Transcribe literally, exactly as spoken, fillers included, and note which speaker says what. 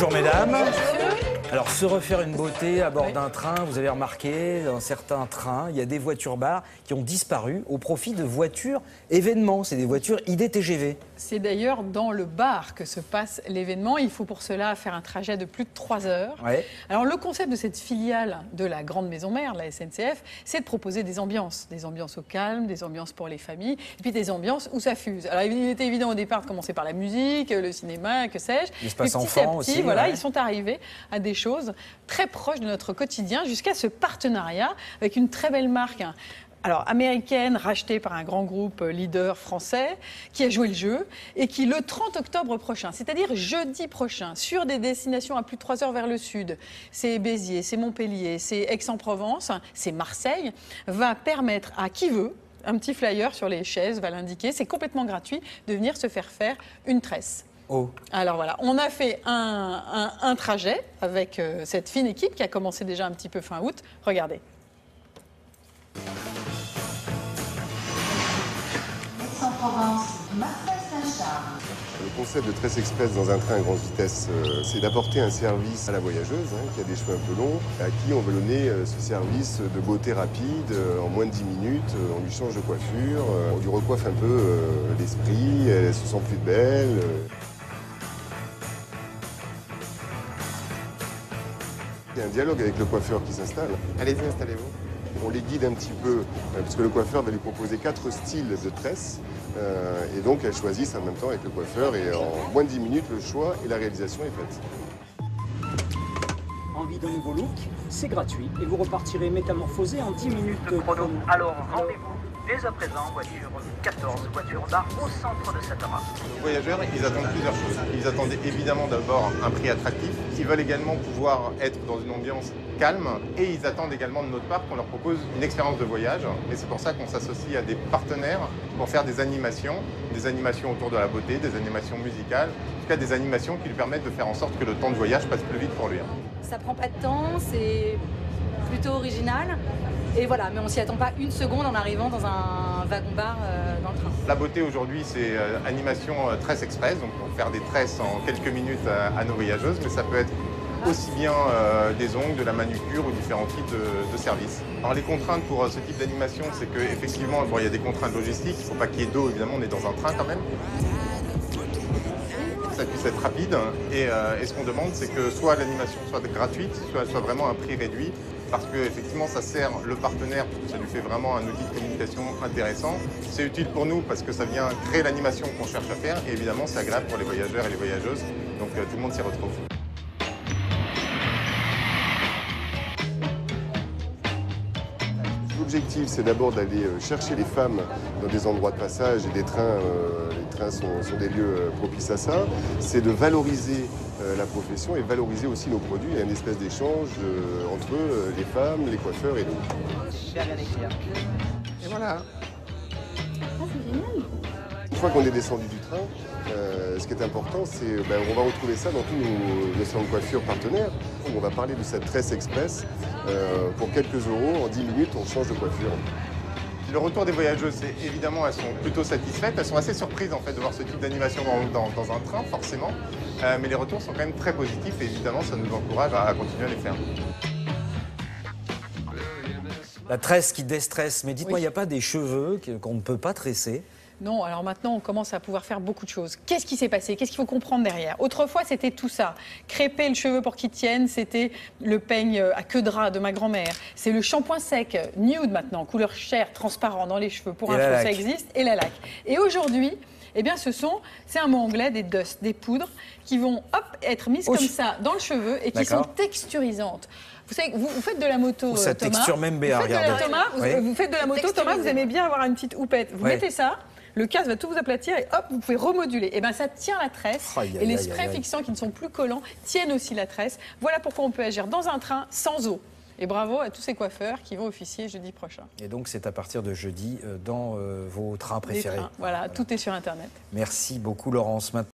Speaker 1: Bonjour mesdames. Alors, se refaire une beauté à bord d'un train, vous avez remarqué, dans certains trains, il y a des voitures-bars qui ont disparu au profit de voitures événements. C'est des voitures I D T G V.
Speaker 2: C'est d'ailleurs dans le bar que se passe l'événement. Il faut pour cela faire un trajet de plus de trois heures.
Speaker 1: Ouais.
Speaker 2: Alors, le concept de cette filiale de la grande maison mère, la S N C F, c'est de proposer des ambiances. Des ambiances au calme, des ambiances pour les familles, et puis des ambiances où ça fuse. Alors, il était évident au départ de commencer par la musique, le cinéma, que sais-je.
Speaker 1: L'espace
Speaker 2: Petit
Speaker 1: enfant
Speaker 2: à petit,
Speaker 1: aussi,
Speaker 2: voilà,
Speaker 1: ouais.
Speaker 2: ils sont arrivés à des choses très proches de notre quotidien, jusqu'à ce partenariat avec une très belle marque. Alors, américaine, rachetée par un grand groupe leader français, qui a joué le jeu et qui, le trente octobre prochain, c'est-à-dire jeudi prochain, sur des destinations à plus de trois heures vers le sud, c'est Béziers, c'est Montpellier, c'est Aix-en-Provence, c'est Marseille, va permettre à qui veut, un petit flyer sur les chaises va l'indiquer, c'est complètement gratuit, de venir se faire faire une tresse.
Speaker 1: Oh.
Speaker 2: Alors voilà, on a fait un, un, un trajet avec euh, cette fine équipe qui a commencé déjà un petit peu fin août. Regardez.
Speaker 3: Aix-en-Provence, Marseille-Saint-Charles.
Speaker 4: Le concept de Tresse Express dans un train à grande vitesse, euh, c'est d'apporter un service à la voyageuse, hein, qui a des cheveux un peu longs, à qui on veut donner euh, ce service de beauté rapide. Euh, en moins de dix minutes, euh, on lui change de coiffure, euh, on lui recoiffe un peu euh, l'esprit, elle se sent plus belle. Euh. Il y a un dialogue avec le coiffeur qui s'installe. Allez-y, installez-vous. On les guide un petit peu, euh, parce que le coiffeur va lui proposer quatre styles de tresses. Euh, et donc elles choisissent en même temps avec le coiffeur. Et en moins de dix minutes, le choix et la réalisation est faite.
Speaker 5: Envie d'un nouveau look, c'est gratuit. Et vous repartirez métamorphosé en dix minutes.
Speaker 6: De chrono. Alors rendez-vous dès à présent, voiture quatorze, voiture bar au centre de Saint-Thomas.
Speaker 7: Les voyageurs, ils attendent plusieurs choses. Ils attendent évidemment d'abord un prix attractif. Ils veulent également pouvoir être dans une ambiance calme. Et ils attendent également de notre part qu'on leur propose une expérience de voyage. Et c'est pour ça qu'on s'associe à des partenaires pour faire des animations, des animations autour de la beauté, des animations musicales, en tout cas des animations qui lui permettent de faire en sorte que le temps de voyage passe plus vite pour lui.
Speaker 8: Ça prend pas de temps, c'est plutôt original. Et voilà, mais on s'y attend pas une seconde en arrivant dans un wagon-bar euh, dans le train.
Speaker 7: La beauté aujourd'hui, c'est euh, animation euh, Tresse Express, donc on peut faire des tresses en quelques minutes à, à nos voyageuses, mais ça peut être aussi bien euh, des ongles, de la manucure ou différents types de, de services. Alors les contraintes pour euh, ce type d'animation, c'est qu'effectivement, bon, il y a des contraintes logistiques, il ne faut pas qu'il y ait d'eau, évidemment, on est dans un train quand même. Ça puisse être rapide, et, euh, et ce qu'on demande, c'est que soit l'animation soit gratuite, soit, soit vraiment un prix réduit, parce que effectivement ça sert le partenaire, ça lui fait vraiment un outil de communication intéressant. C'est utile pour nous parce que ça vient créer l'animation qu'on cherche à faire, et évidemment c'est agréable pour les voyageurs et les voyageuses, donc euh, tout le monde s'y retrouve.
Speaker 4: L'objectif, c'est d'abord d'aller chercher les femmes dans des endroits de passage, et des trains, euh, les trains sont, sont des lieux euh, propices à ça. C'est de valoriser euh, la profession et valoriser aussi nos produits. Il y a une espèce d'échange euh, entre eux, les femmes, les coiffeurs et nous. Et voilà.
Speaker 3: Ah, c'est génial.
Speaker 4: Une fois qu'on est descendu du train, euh, ce qui est important, c'est ben, on va retrouver ça dans tous nos, nos salons de coiffure partenaires. On va parler de cette Tresse Express. Euh, pour quelques euros, en dix minutes, on change de coiffure.
Speaker 7: Le retour des voyageuses, c'est évidemment, elles sont plutôt satisfaites. Elles sont assez surprises en fait de voir ce type d'animation dans, dans, dans un train, forcément. Euh, mais les retours sont quand même très positifs et évidemment, ça nous encourage à, à continuer à les faire.
Speaker 1: La tresse qui déstresse. Mais dites-moi, il
Speaker 2: Oui.
Speaker 1: n'y a pas des cheveux qu'on ne peut pas tresser?
Speaker 2: Non, alors maintenant, on commence à pouvoir faire beaucoup de choses. Qu'est-ce qui s'est passé? Qu'est-ce qu'il faut comprendre derrière? Autrefois, c'était tout ça. Crêper le cheveu pour qu'il tienne, c'était le peigne à queue de rat de ma grand-mère. C'est le shampoing sec, nude maintenant, couleur chair, transparent dans les cheveux. Pour
Speaker 1: Et la
Speaker 2: info,
Speaker 1: laque.
Speaker 2: ça existe. Et la laque. Et aujourd'hui, eh bien, ce sont, c'est un mot anglais, des dust, des poudres, qui vont hop, être mises
Speaker 1: Ouch.
Speaker 2: comme ça dans le cheveu et qui sont
Speaker 1: D'accord.
Speaker 2: texturisantes. Vous savez, vous, vous faites de la moto,
Speaker 1: Oh, ça
Speaker 2: euh, Thomas.
Speaker 1: texture même bien,
Speaker 2: vous faites de la,
Speaker 1: regardez.
Speaker 2: Thomas, vous,
Speaker 1: Oui.
Speaker 2: vous faites de la moto, Thomas, vous aimez bien avoir une petite houppette. Vous
Speaker 1: Ouais.
Speaker 2: mettez ça. Le casque va tout vous aplatir et hop, vous pouvez remoduler. Et bien ça tient la tresse.
Speaker 1: Aïe, aïe,
Speaker 2: et les
Speaker 1: aïe,
Speaker 2: sprays
Speaker 1: aïe, aïe.
Speaker 2: fixants qui ne sont plus collants tiennent aussi la tresse. Voilà pourquoi on peut agir dans un train sans eau. Et bravo à tous ces coiffeurs qui vont officier jeudi prochain.
Speaker 1: Et donc, c'est à partir de jeudi euh, dans euh, vos trains
Speaker 2: Les
Speaker 1: préférés.
Speaker 2: trains, voilà, tout est sur Internet.
Speaker 1: Merci beaucoup, Laurence.